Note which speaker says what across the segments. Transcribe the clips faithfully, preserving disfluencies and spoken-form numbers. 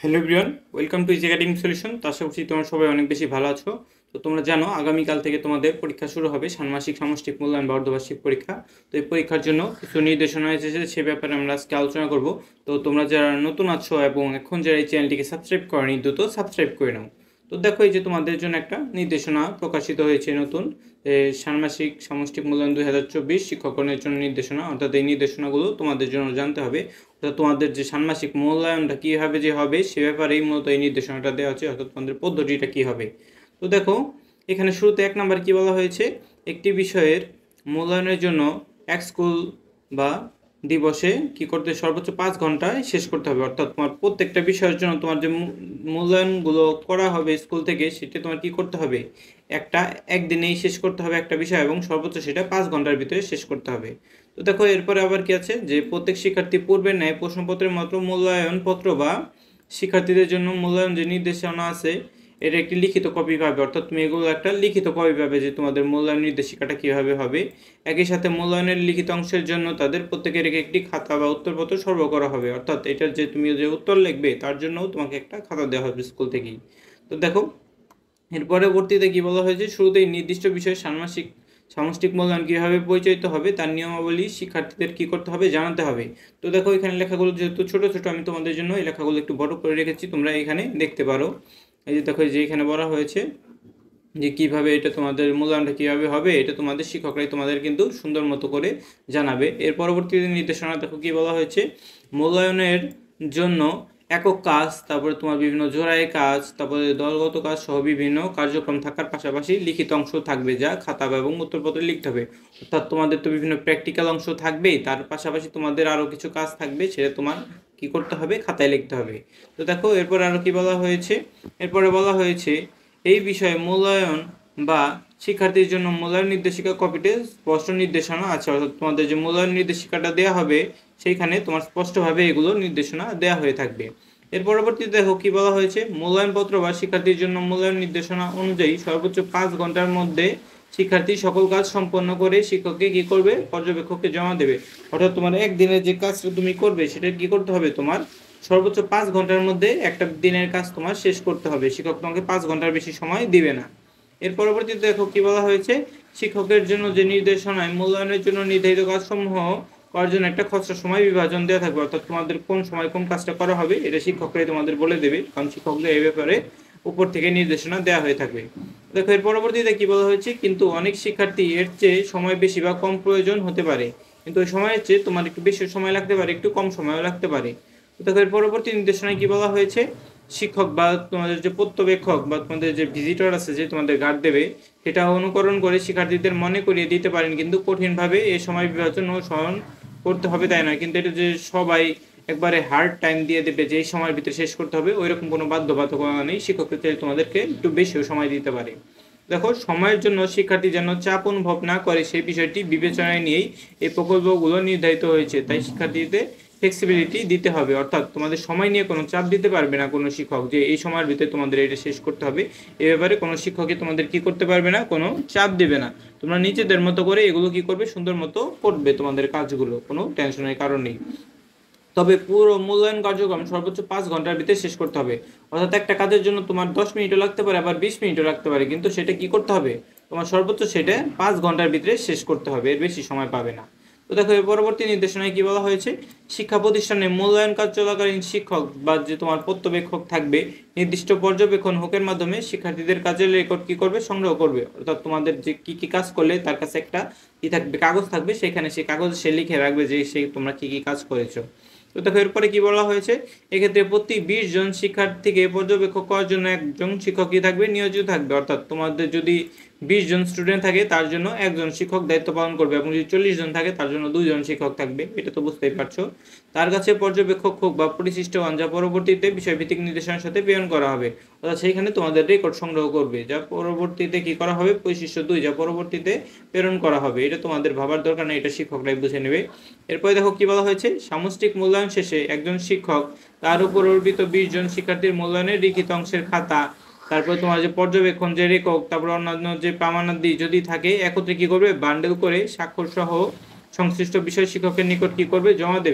Speaker 1: Hello everyone, welcome to easy academic solution. তো আশা করছি তোমরা সবাই অনেক বেশি ভালো আছো। তো তোমরা জানো আগামীকাল থেকে তোমাদের পরীক্ষা শুরু হবে, ষান্মাসিক সামষ্টিক মূল্যায়ন বা অর্ধবার্ষিক পরীক্ষা। তো এই পরীক্ষার জন্য কিছু নির্দেশনা এসেছে, সে ব্যাপারে আমরা আজকে আলোচনা করব। তো তোমরা যারা নতুন আছো এবং এখন যারা এই চ্যানেলটিকে সাবস্ক্রাইব করনি, দ্রুত সাবস্ক্রাইব করে নাও। তো দেখো, এই যে তোমাদের জন্য একটা নির্দেশনা প্রকাশিত হয়েছে নতুন, ষান্মাসিক সামষ্টিক মূল্যায়ন দুই হাজার চব্বিশ শিক্ষকগণের জন্য নির্দেশনা। অর্থাৎ এই নির্দেশনাগুলো তোমাদের জন্য জানতে হবে। অর্থাৎ তোমাদের যে ষান্মাসিক মূল্যায়নটা কীভাবে যে হবে সে ব্যাপারেই মূলত এই নির্দেশনাটা দেওয়া আছে, অর্থাৎ তোমাদের পদ্ধতিটা কী হবে। তো দেখো, এখানে শুরুতে এক নাম্বার কী বলা হয়েছে, একটি বিষয়ের মূল্যায়নের জন্য এক স্কুল বা দিবসে কি করতে সর্বোচ্চ পাঁচ ঘন্টায় শেষ করতে হবে। অর্থাৎ তোমার প্রত্যেকটা বিষয়ের জন্য তোমার যে মূল্যায়নগুলো করা হবে স্কুল থেকে, সেটা তোমার কি করতে হবে, একটা একদিনেই শেষ করতে হবে একটা বিষয়, এবং সর্বোচ্চ সেটা পাঁচ ঘন্টার ভিতরে শেষ করতে হবে। তো দেখো, এরপরে আবার কি আছে, যে প্রত্যেক শিক্ষার্থী পূর্বের ন্যায় প্রশ্নপত্রের মতো মূল্যায়ন পত্র বা শিক্ষার্থীদের জন্য মূল্যায়ন যে নির্দেশনা আছে এর একটি লিখিত কপি পাবে। অর্থাৎ তুমি এগুলো একটা লিখিত কপি পাবে যে তোমাদের মূল্যায়ন নির্দেশিকাটা কীভাবে হবে। একই সাথে মূল্যায়নের লিখিত অংশের জন্য তাদের প্রত্যেকের একটি খাতা বা উত্তরপত্র সরবরাহ করা হবে। অর্থাৎ এটার যে তুমি যে উত্তর লিখবে তার জন্যও তোমাকে একটা খাতা দেওয়া হবে স্কুল থেকেই। তো দেখো, এর পরবর্তীতে কী বলা হয়েছে, শুরুতেই নির্দিষ্ট বিষয়ে ষান্মাসিক সামষ্টিক মূল্যায়ন কীভাবে পরিচালিত হবে তার নিয়মাবলী শিক্ষার্থীদের কী করতে হবে জানাতে হবে। তো দেখো, এখানে লেখাগুলো যেহেতু ছোটো ছোটো, আমি তোমাদের জন্য এই লেখাগুলো একটু বড় করে রেখেছি, তোমরা এখানে দেখতে পারো। এই যে দেখো, যে এখানে বলা হয়েছে যে কীভাবে এটা তোমাদের মূল্যায়নটা কীভাবে হবে, এটা তোমাদের শিক্ষকরাই তোমাদের কিন্তু সুন্দর মতো করে জানাবে। এর পরবর্তী নির্দেশনা দেখো কী বলা হয়েছে, মূল্যায়নের জন্য একক কাজ, তারপরে তোমার বিভিন্ন জোড়ায় কাজ, তারপরে দলগত কাজ সহ বিভিন্ন কার্যক্রম থাকার পাশাপাশি লিখিত অংশ থাকবে, যা খাতা এবং উত্তরপত্রে লিখতে হবে। অর্থাৎ তোমাদের তো বিভিন্ন প্র্যাকটিক্যাল অংশ থাকবেই, তার পাশাপাশি তোমাদের আরও কিছু কাজ থাকবে, সেটা তোমার কি করতে হবে, খাতায় লিখতে হবে। তো দেখো, এরপর আরও কি বলা হয়েছে, এরপরে বলা হয়েছে এই বিষয়ে মূল্যায়ন বা শিক্ষার্থীর জন্য মূল্যায়ন নির্দেশিকা কপিতে স্পষ্ট নির্দেশনা আছে। অর্থাৎ তোমাদের যে মূল্যায়ন নির্দেশিকাটা দেওয়া হবে সেইখানে তোমার স্পষ্টভাবে এগুলো নির্দেশনা দেওয়া হয়ে থাকবে। এর পরবর্তীতে দেখো কি বলা হয়েছে, মূল্যায়নপত্র বা শিক্ষার্থীর জন্য মূল্যায়ন নির্দেশনা অনুযায়ী সর্বোচ্চ পাঁচ ঘন্টার মধ্যে শিক্ষার্থী সকল কাজ সম্পন্ন করে শিক্ষককে কি করবে, পর্যবেক্ষককে জমা দেবে। অর্থাৎ তোমার একদিনের যে কাজটা তুমি করবে সেটা কি করতে হবে, তোমার সর্বোচ্চ পাঁচ ঘন্টার মধ্যে একটা দিনের কাজ তোমার শেষ করতে হবে। শিক্ষক তোমাকে পাঁচ ঘন্টার বেশি সময় দিবে না। এর পরবর্তীতে দেখো কি বলা হয়েছে, শিক্ষকের জন্য যে নির্দেশনায় মূল্যায়নের জন্য নির্ধারিত কাজসমূহ করার জন্য একটা খসড়া সময় বিভাজন দেওয়া থাকবে। অর্থাৎ তোমাদের কোন সময় কোন কাজটা করা হবে এটা শিক্ষকরাই তোমাদের বলে দেবে, কারণ শিক্ষকদের এই ব্যাপারে উপর থেকে নির্দেশনা দেওয়া হয়ে থাকবে। দেখো, এর পরবর্তীতে কি বলা হয়েছে, কিন্তু অনেক শিক্ষার্থী এর চেয়ে সময় বেশি বা কম প্রয়োজন হতে পারে, কিন্তু ওই সময়ের চেয়ে তোমার একটু বেশি সময় লাগতে পারে, একটু কম সময়ও লাগতে পারে। দেখো, এর পরবর্তী নির্দেশনায় কি বলা হয়েছে, শিক্ষক বা তোমাদের যে পর্যবেক্ষক বা তোমাদের যে ভিজিটর আছে, যে তোমাদের গার্ড দেবে, সেটা অনুকরণ করে শিক্ষার্থীদের মনে করিয়ে দিতে পারেন, কিন্তু কঠিনভাবে এই সময় বিভাজন ও সহন করতে হবে তাই নয়। কিন্তু এটা যে সবাই একবারে হার্ড টাইম দিয়ে দেবে যে এই সময়ের ভিতরে শেষ করতে হবে, ওই রকম কোনো বাধ্যবাধকতা নেই। শিক্ষকদের চাইলে তোমাদেরকে একটু বেশিও সময় দিতে পারে। দেখো, সময়ের জন্য শিক্ষার্থী যেন চাপ অনুভব না করে সেই বিষয়টি বিবেচনায় নিয়েই এই প্রকল্পগুলো নির্ধারিত হয়েছে। তাই শিক্ষার্থীদের ফ্লেক্সিবিলিটি দিতে হবে। অর্থাৎ তোমাদের সময় নিয়ে কোনো চাপ দিতে পারবে না কোনো শিক্ষক, যে এই সময়ের ভিতরে তোমাদের এটা শেষ করতে হবে। এ ব্যাপারে কোনো শিক্ষকই তোমাদের কি করতে পারবে না, কোনো চাপ দেবে না। তোমরা নিজেদের মতো করে এগুলো কি করবে, সুন্দর মতো করবে তোমাদের কাজগুলো, কোনো টেনশনের কারণ নেই। তবে পুরো মূল্যায়ন কার্যক্রম সর্বোচ্চ পাঁচ ঘন্টার ভিতরে শেষ করতে হবে। অর্থাৎ একটা কাজের জন্য তোমার দশ মিনিটও লাগতে পারে, আবার বিশ মিনিটও লাগতে পারে, কিন্তু সেটা কি করতে হবে, তোমার সর্বোচ্চ সেটা পাঁচ ঘন্টার ভিতরে শেষ করতে হবে, এর বেশি সময় পাবে না। তো দেখো, এর পরবর্তী নির্দেশনায় কি বলা হয়েছে, শিক্ষা প্রতিষ্ঠানে মূল্যায়ন কাজ চলাকালীন শিক্ষক বা যে তোমার পর্যবেক্ষক থাকবে নির্দিষ্ট পর্যবেক্ষণ হুকের মাধ্যমে শিক্ষার্থীদের কাজের রেকর্ড কি করবে, সংগ্রহ করবে। অর্থাৎ তোমাদের যে কি কি কাজ করলে তার কাছে একটা কি থাকবে, কাগজ থাকবে, সেখানে সেই কাগজ সে লিখে রাখবে যে সে তোমরা কি কি কাজ করেছো। তো দেখো, এরপরে কি বলা হয়েছে, এক্ষেত্রে প্রতি বিশ জন শিক্ষার্থীকে পর্যবেক্ষক করার জন্য একজন শিক্ষকই থাকবে, নিয়োজিত থাকবে। অর্থাৎ তোমাদের যদি বিশ জন স্টুডেন্ট থাকে তার জন্য একজন শিক্ষক দায়িত্ব পালন করবে, এবং যদি চল্লিশ জন থাকে তার জন্য দুইজন শিক্ষক থাকবে। এটা তো বুঝতেই পারছো। তার কাছে পর্যবেক্ষক হোক বা পরিশিষ্ট হন, যা পরবর্তীতে বিষয়ভিত্তিক নির্দেশনার সাথে প্রেরণ করা হবে। অর্থাৎ সেইখানে তোমাদের রেকর্ড সংগ্রহ করবে, যা পরবর্তীতে কি করা হবে, পরিশিষ্ট দুই, যা পরবর্তীতে প্রেরণ করা হবে। এটা তোমাদের ভাবার দরকার নেই, এটা শিক্ষকরাই বুঝে নেবে। এরপরে দেখো কি বলা হয়েছে, সামষ্টিক মূল্যায়ন শেষে একজন শিক্ষক তার উপর অর্পিত বিশ জন শিক্ষার্থীর মূল্যায়নের লিখিত অংশের খাতা, তারপর তোমার যে পর্যবেক্ষণ যে রেকক, তারপর অন্যান্য যে প্রমাণাদি যদি থাকে একত্রে কি করবে, বান্ডেল করে স্বাক্ষর সহ সংশ্লিষ্ট বিষয় শিক্ষকের নিকট কি করবে, জমা দেবে।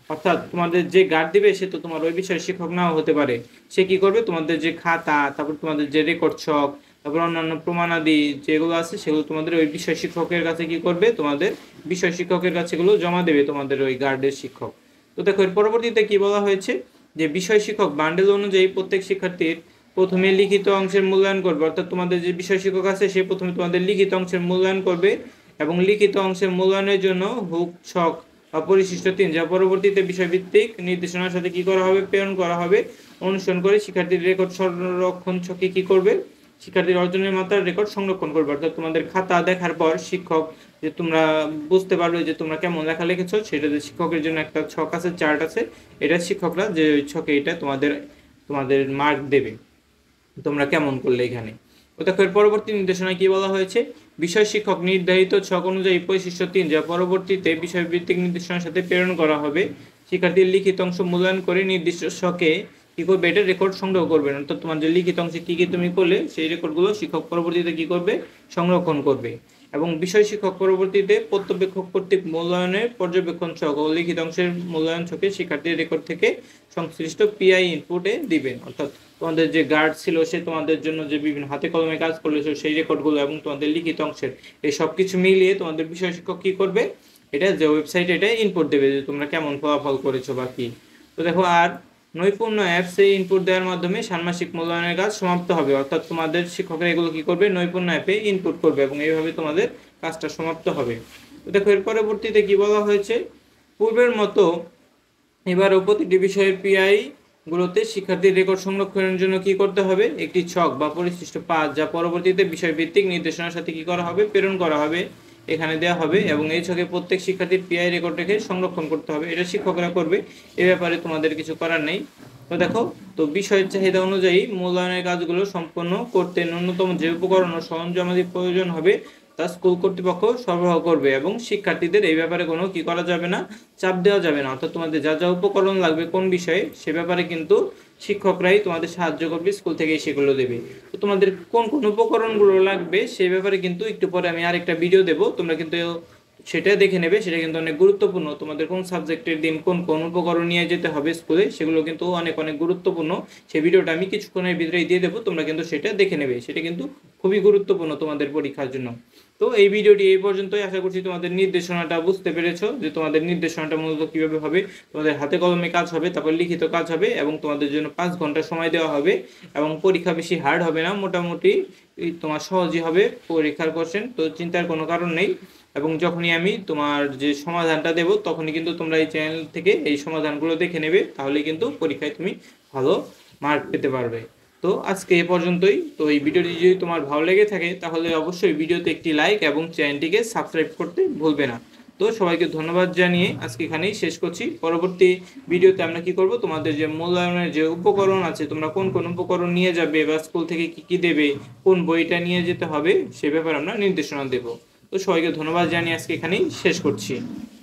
Speaker 1: অর্থাৎ তোমাদের যে গার্ড দিবে সে তো তোমার ওই বিষয়ের শিক্ষক নাও হতে পারে। সে কি করবে, তোমাদের যে খাতা, তারপর তোমাদের যে রেকর্ড ছক, তারপর অন্যান্য প্রমাণাদি যেগুলো আছে সেগুলো তোমাদের ওই বিষয় শিক্ষকের কাছে কি করবে, তোমাদের বিষয় শিক্ষকের কাছে এগুলো জমা দেবে তোমাদের ওই গার্ডের শিক্ষক। তো দেখো এর পরবর্তীতে কি বলা হয়েছে, যে বিষয় শিক্ষক বান্ডেল অনুযায়ী প্রত্যেক শিক্ষার্থীর প্রথমে লিখিত অংশের মূল্যায়ন করবে। অর্থাৎ তোমাদের যে বিষয় শিক্ষক আছে সে প্রথমে তোমাদের লিখিত অংশের মূল্যায়ন করবে এবং লিখিত অংশের মূল্যায়নের জন্য হুক, ছক বা পরিশিষ্ট তিন যা পরবর্তীতে বিষয়ভিত্তিক নির্দেশনার সাথে কি করা হবে, প্রেরণ করা হবে, অনুসরণ করে শিক্ষার্থীর রেকর্ড সংরক্ষণ ছকে কি করবে, শিক্ষার্থীর অর্জনের মাত্রার রেকর্ড সংরক্ষণ করবে। অর্থাৎ তোমাদের খাতা দেখার পর শিক্ষক যে তোমরা বুঝতে পারবে যে তোমরা কেমন লেখা লিখেছো, সেটা যে শিক্ষকের জন্য একটা ছক আছে, চার্ট আছে, এটা শিক্ষকরা যে ছকে এটা তোমাদের তোমাদের মার্ক দেবে তোমরা কেমন করলে এখানে। তো দেখো এর পরবর্তী নির্দেশনায় কি বলা হয়েছে, বিষয় শিক্ষক নির্ধারিত ছক অনুযায়ী বৈশিষ্ট্য তিন যা পরবর্তীতে বিষয়ভিত্তিক নির্দেশনার সাথে প্রেরণ করা হবে, শিক্ষার্থীর লিখিত অংশ মূল্যায়ন করে নির্দিষ্ট ছকে কি করবে, এটা রেকর্ড সংগ্রহ করবেন। অর্থাৎ তোমার যে লিখিত অংশে কি কি তুমি করলে সেই রেকর্ডগুলো শিক্ষক পরবর্তীতে কি করবে, সংরক্ষণ করবে। এবং বিষয় শিক্ষক পরবর্তীতে পর্যবেক্ষক কর্তৃক মূল্যায়নের পর্যবেক্ষণ ছক ও লিখিত অংশের মূল্যায়ন ছকে শিক্ষার্থীর রেকর্ড থেকে সংশ্লিষ্ট পিআই ইনপুটে দিবেন। অর্থাৎ তোমাদের যে গার্ড ছিল সে তোমাদের জন্য যে বিভিন্ন হাতে কলমে কাজ করলেছো সেই রেকর্ডগুলো এবং তোমাদের লিখিত অংশের এই সব কিছু মিলিয়ে তোমাদের বিষয় শিক্ষক কি করবে, এটা যে ওয়েবসাইটে এটা ইনপুট দেবে যে তোমরা কেমন ফলাফল করেছো বা কি। তো দেখো আর নৈপুণ্য অ্যাপসে ইনপুট দেওয়ার মাধ্যমে ষান্মাসিক মূল্যায়নের কাজ সমাপ্ত হবে। অর্থাৎ তোমাদের শিক্ষকরা এগুলো কি করবে, নৈপুণ্য অ্যাপে ইনপুট করবে এবং এইভাবে তোমাদের কাজটা সমাপ্ত হবে। তো দেখো এর পরবর্তীতে কি বলা হয়েছে, পূর্বের মতো এবারও প্রতিটি বিষয়ের পিআই গুলোতে শিক্ষার্থীর রেকর্ড সংরক্ষণের জন্য কি করতে হবে, একটি ছক বা পরিশিষ্ট পাঁচ যা পরবর্তীতে বিষয়ভিত্তিক নির্দেশনার সাথে কি করা হবে, প্রেরণ করা হবে, এখানে দেওয়া হবে এবং এই ছকে প্রত্যেক শিক্ষার্থীর পিআই রেকর্ড রেখে সংরক্ষণ করতে হবে। এটা শিক্ষকরা করবে, এ ব্যাপারে তোমাদের কিছু করার নেই। তো দেখো, তো বিষয়ের চাহিদা অনুযায়ী মূল্যায়নের কাজগুলো সম্পন্ন করতে ন্যূনতম যে উপকরণ ও সরঞ্জামাদি প্রয়োজন হবে তা স্কুল কর্তৃপক্ষ সরবরাহ করবে এবং শিক্ষার্থীদের এই ব্যাপারে কোনো কি করা যাবে না, চাপ দেওয়া যাবে না। অর্থাৎ তোমাদের যা যা উপকরণ লাগবে কোন বিষয়ে সে ব্যাপারে কিন্তু শিক্ষকরাই তোমাদের সাহায্য করবে, স্কুল থেকেই সেগুলো দেবে। তো তোমাদের কোন কোন উপকরণগুলো লাগবে সেই ব্যাপারে কিন্তু একটু পরে আমি আরেকটা ভিডিও দেবো, তোমরা কিন্তু সেটা দেখে নেবে। সেটা কিন্তু অনেক গুরুত্বপূর্ণ, তোমাদের কোন সাবজেক্টের দিন কোন কোন উপকরণ নিয়ে যেতে হবে স্কুলে সেগুলো কিন্তু অনেক অনেক গুরুত্বপূর্ণ। সেই ভিডিওটা আমি কিছুক্ষণের ভিতরেই দিয়ে দেবো, তোমরা কিন্তু সেটা দেখে নেবে, সেটা কিন্তু খুবই গুরুত্বপূর্ণ তোমাদের পরীক্ষার জন্য। তো এই ভিডিওটি এই পর্যন্তই, আশা করছি তোমাদের নির্দেশনাটা বুঝতে পেরেছো যে তোমাদের নির্দেশনাটা মূলত কীভাবে হবে। তোমাদের হাতে কলমে কাজ হবে, তারপর লিখিত কাজ হবে এবং তোমাদের জন্য পাঁচ ঘন্টা সময় দেওয়া হবে এবং পরীক্ষা বেশি হার্ড হবে না, মোটামুটি তোমার সহজই হবে পরীক্ষার কোশ্চেন। তো চিন্তার কোনো কারণ নেই এবং যখনই আমি তোমার যে সমাধানটা দেব তখনই কিন্তু তোমরা এই চ্যানেল থেকে এই সমাধানগুলো দেখে নেবে, তাহলে কিন্তু পরীক্ষায় তুমি ভালো মার্ক পেতে পারবে। তো আজকে এ পর্যন্তই। তো এই ভিডিওটি যদি তোমার ভালো লেগে থাকে তাহলে অবশ্যই ভিডিওতে একটি লাইক এবং চ্যানেলটিকে সাবস্ক্রাইব করতে ভুলবে না। তো সবাইকে ধন্যবাদ জানিয়ে আজকে এখানেই শেষ করছি। পরবর্তী ভিডিওতে আমরা কি করব, তোমাদের যে মূল্যায়নের যে উপকরণ আছে, তোমরা কোন কোন উপকরণ নিয়ে যাবে বা স্কুল থেকে কি কি দেবে, কোন বইটা নিয়ে যেতে হবে সে ব্যাপারে আমরা নির্দেশনা দেব। তো সবাইকে ধন্যবাদ জানিয়ে আজকে এখানেই শেষ করছি।